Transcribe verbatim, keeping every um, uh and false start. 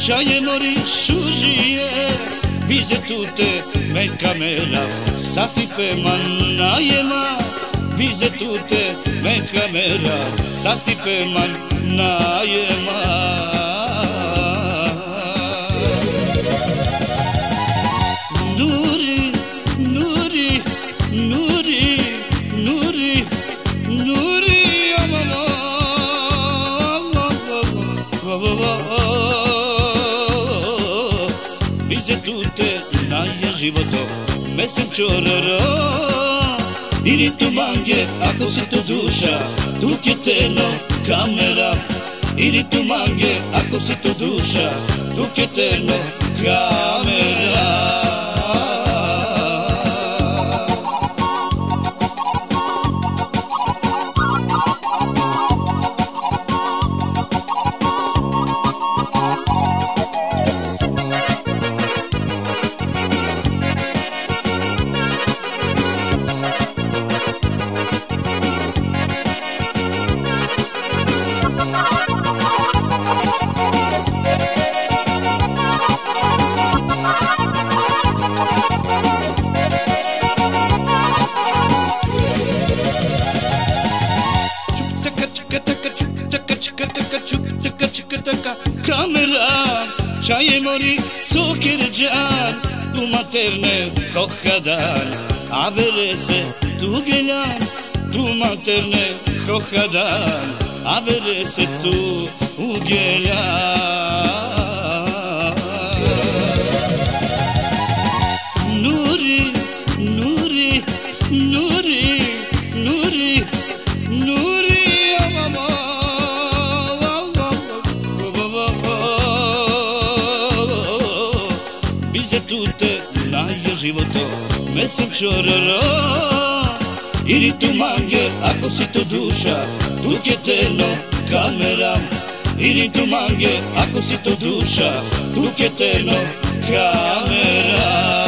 Čaje mori šužije, bize tute me kamera, sastipe man najema. Bize tute me kamera, sastipe man najema. Nuri, Nuri, Nuri, Nuri, Nuri, bize tute naje životo, mesem čororo. Ili tu mange, ako si to duša, tu keteno kamera. Ili tu mange, ako si to duša, tu keteno kamera. Kamera, čaje mori sokirđan, tu materne hohadan, a vere se tu geljan, tu materne hohadan, a vere se tu ugeljan. Nuri, Nuri, Nuri, Nuri, Nuri, mama. Bize tute naje životo, mesem čororo. Ili tu mange, ako si to duša, tu keteno kamera. Ili tu mange, ako si to duša, tu keteno kamera.